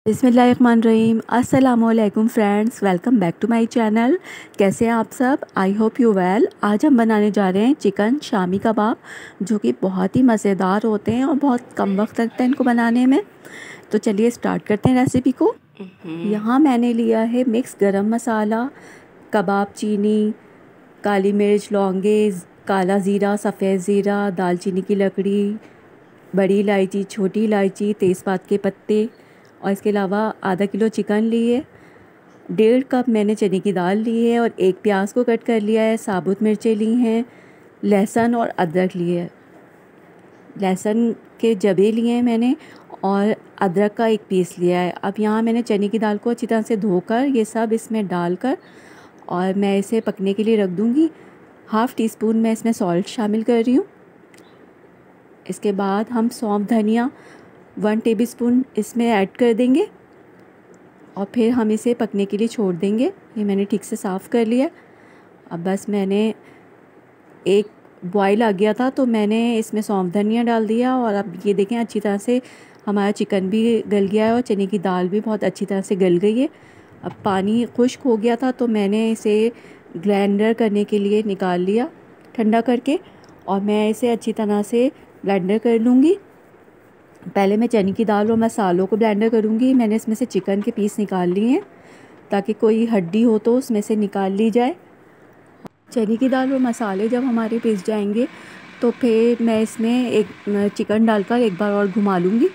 बिस्मिल्लाहिर्रहमानिर्रहीम। अस्सलामुअलैकुम friends, welcome back to my channel. कैसे हैं आप सब? I hope you well. आज हम बनाने जा रहे हैं चिकन शामी कबाब, जो कि बहुत ही मज़ेदार होते हैं और बहुत कम वक्त लगता है इनको बनाने में। तो चलिए स्टार्ट करते हैं रेसिपी को। यहाँ मैंने लिया है मिक्स गरम मसाला, कबाब चीनी, काली मिर्च, लौंगे, काला ज़ीरा, सफ़ेद ज़ीरा, दालचीनी की लकड़ी, बड़ी इलायची, छोटी इलायची, तेज़पात के पत्ते और इसके अलावा आधा किलो चिकन लिए, 1.5 कप मैंने चने की दाल ली है और एक प्याज को कट कर लिया है, साबुत मिर्चें ली हैं, लहसुन और अदरक लिए है। लहसुन के जबे लिए हैं मैंने और अदरक का एक पीस लिया है। अब यहाँ मैंने चने की दाल को अच्छी तरह से धोकर ये सब इसमें डालकर और मैं इसे पकने के लिए रख दूँगी। हाफ़ टी स्पून मैं इसमें सॉल्ट शामिल कर रही हूँ। इसके बाद हम सौंफ धनिया 1 टेबलस्पून इसमें ऐड कर देंगे और फिर हम इसे पकने के लिए छोड़ देंगे। ये मैंने ठीक से साफ़ कर लिया। अब बस मैंने एक बॉयल आ गया था तो मैंने इसमें सौंफ धनिया डाल दिया और अब ये देखें अच्छी तरह से हमारा चिकन भी गल गया है और चने की दाल भी बहुत अच्छी तरह से गल गई है। अब पानी खुश्क हो गया था तो मैंने इसे ग्राइंडर करने के लिए निकाल लिया ठंडा करके और मैं इसे अच्छी तरह से ब्लेंडर कर लूँगी। पहले मैं चने की दाल और मसालों को ब्लेंडर करूँगी। मैंने इसमें से चिकन के पीस निकाल लिए हैं ताकि कोई हड्डी हो तो उसमें से निकाल ली जाए। चने की दाल और मसाले जब हमारे पिस जाएंगे तो फिर मैं इसमें एक चिकन डालकर एक बार और घुमा लूँगी।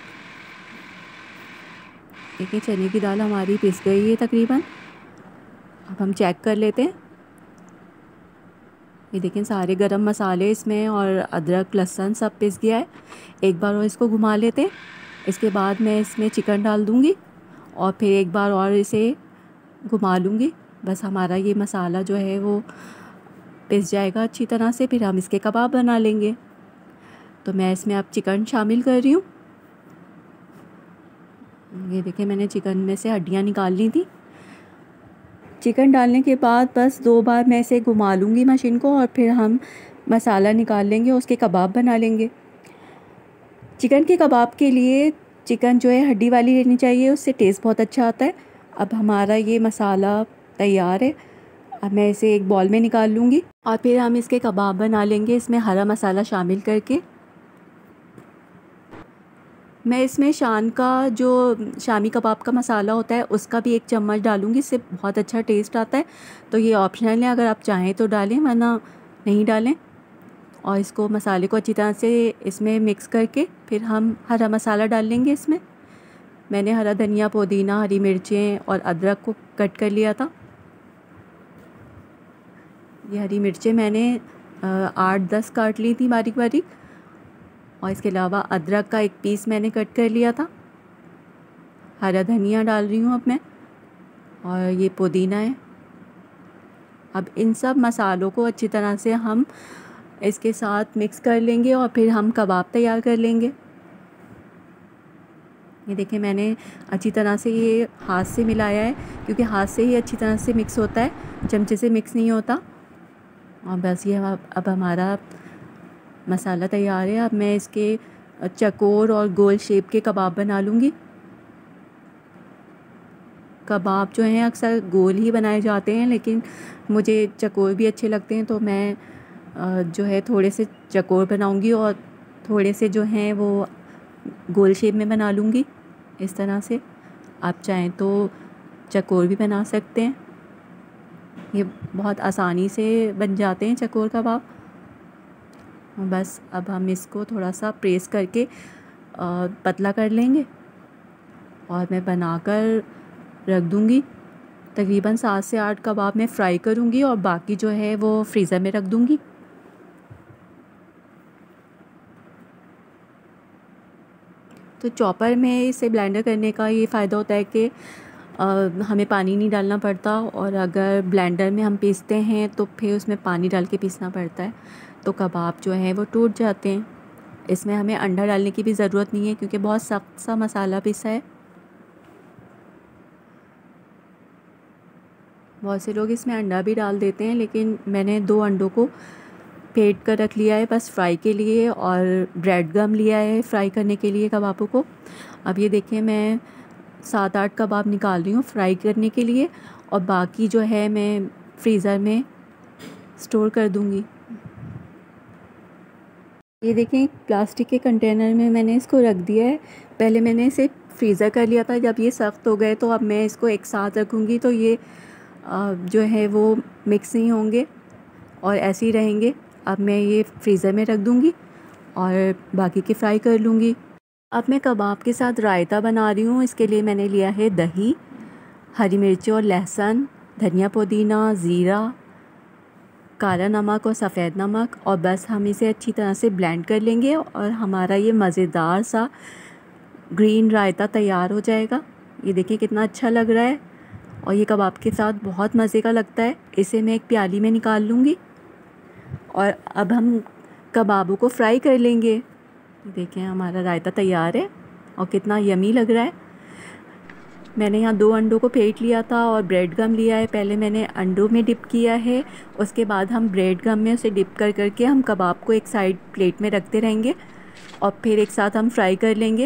देखिए चने की दाल हमारी पिस गई है तकरीबन। अब हम चेक कर लेते हैं। ये देखें सारे गरम मसाले इसमें और अदरक लहसुन सब पिस गया है। एक बार और इसको घुमा लेते हैं। इसके बाद मैं इसमें चिकन डाल दूँगी और फिर एक बार और इसे घुमा लूँगी। बस हमारा ये मसाला जो है वो पिस जाएगा अच्छी तरह से, फिर हम इसके कबाब बना लेंगे। तो मैं इसमें अब चिकन शामिल कर रही हूँ। ये देखिए मैंने चिकन में से हड्डियाँ निकाल ली थी। चिकन डालने के बाद बस 2 बार मैं इसे घुमा लूँगी मशीन को और फिर हम मसाला निकाल लेंगे और उसके कबाब बना लेंगे। चिकन के कबाब के लिए चिकन जो है हड्डी वाली लेनी चाहिए, उससे टेस्ट बहुत अच्छा आता है। अब हमारा ये मसाला तैयार है। अब मैं इसे एक बॉल में निकाल लूँगी और फिर हम इसके कबाब बना लेंगे इसमें हरा मसाला शामिल करके। मैं इसमें शान का जो शामी कबाब का मसाला होता है उसका भी 1 चम्मच डालूँगी, इससे बहुत अच्छा टेस्ट आता है। तो ये ऑप्शनल है, अगर आप चाहें तो डालें वरना नहीं डालें। और इसको मसाले को अच्छी तरह से इसमें मिक्स करके फिर हम हरा मसाला डाल लेंगे इसमें। मैंने हरा धनिया, पुदीना, हरी मिर्चें और अदरक को कट कर लिया था। ये हरी मिर्चें मैंने 8-10 काट ली थी बारीक बारीक और इसके अलावा अदरक का एक पीस मैंने कट कर लिया था। हरा धनिया डाल रही हूँ अब मैं और ये पुदीना है। अब इन सब मसालों को अच्छी तरह से हम इसके साथ मिक्स कर लेंगे और फिर हम कबाब तैयार कर लेंगे। ये देखिए मैंने अच्छी तरह से ये हाथ से मिलाया है क्योंकि हाथ से ही अच्छी तरह से मिक्स होता है, चमचे से मिक्स नहीं होता। और बस ये अब हमारा मसाला तैयार है। अब मैं इसके चकोर और गोल शेप के कबाब बना लूँगी। कबाब जो हैं अक्सर गोल ही बनाए जाते हैं लेकिन मुझे चकोर भी अच्छे लगते हैं, तो मैं जो है थोड़े से चकोर बनाऊँगी और थोड़े से जो हैं वो गोल शेप में बना लूँगी इस तरह से। आप चाहें तो चकोर भी बना सकते हैं, ये बहुत आसानी से बन जाते हैं चकोर कबाब। बस अब हम इसको थोड़ा सा प्रेस करके पतला कर लेंगे और मैं बनाकर रख दूँगी। तकरीबन 7 से 8 कबाब मैं फ्राई करूँगी और बाकी जो है वो फ्रीज़र में रख दूँगी। तो चॉपर में इसे ब्लेंडर करने का ये फ़ायदा होता है कि हमें पानी नहीं डालना पड़ता, और अगर ब्लेंडर में हम पीसते हैं तो फिर उसमें पानी डाल के पीसना पड़ता है, तो कबाब जो हैं वो टूट जाते हैं। इसमें हमें अंडा डालने की भी ज़रूरत नहीं है क्योंकि बहुत सख्त सा मसाला पीसा है। बहुत से लोग इसमें अंडा भी डाल देते हैं लेकिन मैंने 2 अंडों को फेंट कर रख लिया है बस फ्राई के लिए, और ब्रेड गम लिया है फ्राई करने के लिए कबाबों को। अब ये देखिए मैं 7-8 कबाब निकाल रही हूँ फ्राई करने के लिए, और बाकी जो है मैं फ्रीज़र में स्टोर कर दूँगी। ये देखें, प्लास्टिक के कंटेनर में मैंने इसको रख दिया है। पहले मैंने इसे फ्रीज़र कर लिया था, जब ये सख्त हो गए तो अब मैं इसको एक साथ रखूँगी तो ये जो है वो मिक्स नहीं होंगे और ऐसे ही रहेंगे। अब मैं ये फ्रीज़र में रख दूँगी और बाकी के फ्राई कर लूँगी। अब मैं कबाब के साथ रायता बना रही हूँ। इसके लिए मैंने लिया है दही, हरी मिर्च और लहसुन, धनिया पुदीना, ज़ीरा, काला नमक और सफ़ेद नमक, और बस हम इसे अच्छी तरह से ब्लेंड कर लेंगे और हमारा ये मज़ेदार सा ग्रीन रायता तैयार हो जाएगा। ये देखिए कितना अच्छा लग रहा है और ये कबाब के साथ बहुत मज़े का लगता है। इसे मैं एक प्याली में निकाल लूँगी और अब हम कबाबों को फ्राई कर लेंगे। देखें हमारा रायता तैयार है और कितना यमी लग रहा है। मैंने यहाँ 2 अंडों को फेंट लिया था और ब्रेड गम लिया है। पहले मैंने अंडों में डिप किया है, उसके बाद हम ब्रेड गम में उसे डिप कर करके हम कबाब को एक साइड प्लेट में रखते रहेंगे और फिर एक साथ हम फ्राई कर लेंगे,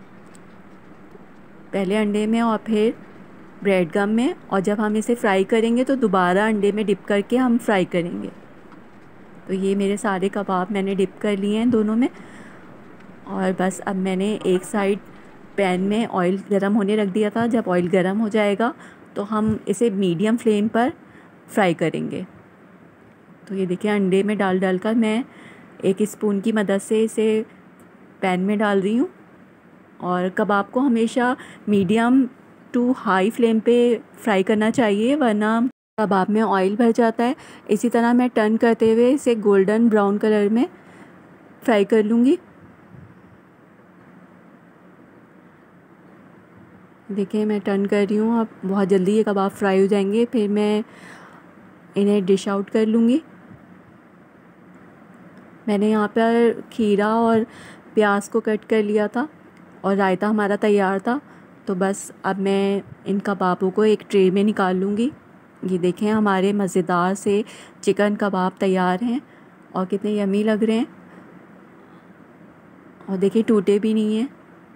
पहले अंडे में और फिर ब्रेड गम में। और जब हम इसे फ्राई करेंगे तो दोबारा अंडे में डिप करके हम फ्राई करेंगे। तो ये मेरे सारे कबाब मैंने डिप कर लिए हैं दोनों में, और बस अब मैंने एक साइड पैन में ऑयल गरम होने रख दिया था। जब ऑयल गरम हो जाएगा तो हम इसे मीडियम फ्लेम पर फ्राई करेंगे। तो ये देखिए अंडे में डाल डाल कर मैं एक स्पून की मदद से इसे पैन में डाल रही हूँ। और कबाब को हमेशा मीडियम टू हाई फ्लेम पे फ्राई करना चाहिए, वरना कबाब में ऑयल भर जाता है। इसी तरह मैं टर्न करते हुए इसे गोल्डन ब्राउन कलर में फ्राई कर लूँगी। देखिए मैं टर्न कर रही हूँ, अब बहुत जल्दी ये कबाब फ्राई हो जाएंगे। फिर मैं इन्हें डिश आउट कर लूँगी। मैंने यहाँ पर खीरा और प्याज को कट कर लिया था और रायता हमारा तैयार था। तो बस अब मैं इन कबाबों को एक ट्रे में निकाल लूँगी। ये देखें हमारे मज़ेदार से चिकन कबाब तैयार हैं और कितने यमी लग रहे हैं, और देखिए टूटे भी नहीं हैं।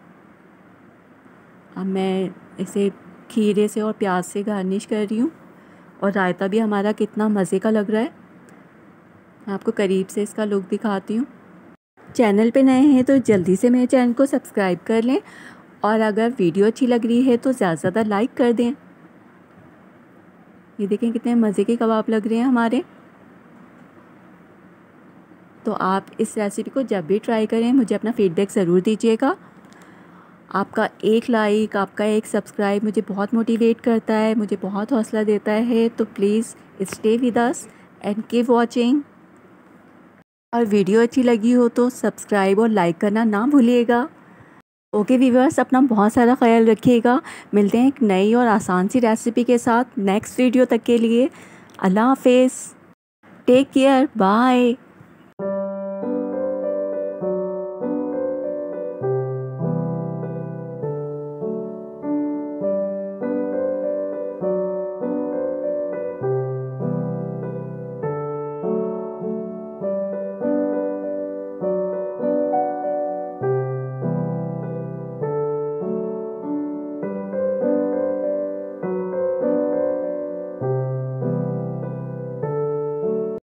अब मैं इसे खीरे से और प्याज से गार्निश कर रही हूँ, और रायता भी हमारा कितना मज़े का लग रहा है। मैं आपको करीब से इसका लुक दिखाती हूँ। चैनल पे नए हैं तो जल्दी से मेरे चैनल को सब्सक्राइब कर लें, और अगर वीडियो अच्छी लग रही है तो ज़्यादा से ज़्यादा लाइक कर दें। ये देखें कितने मज़े के कबाब लग रहे हैं हमारे। तो आप इस रेसिपी को जब भी ट्राई करें मुझे अपना फीडबैक ज़रूर दीजिएगा। आपका एक लाइक, आपका एक सब्सक्राइब मुझे बहुत मोटिवेट करता है, मुझे बहुत हौसला देता है। तो please stay with us and keep watching. और वीडियो अच्छी लगी हो तो सब्सक्राइब और लाइक करना ना भूलिएगा। ओके व्यूअर्स, अपना बहुत सारा ख्याल रखिएगा। मिलते हैं एक नई और आसान सी रेसिपी के साथ नेक्स्ट वीडियो तक के लिए। अल्लाह हाफिज़, टेक केयर, बाय।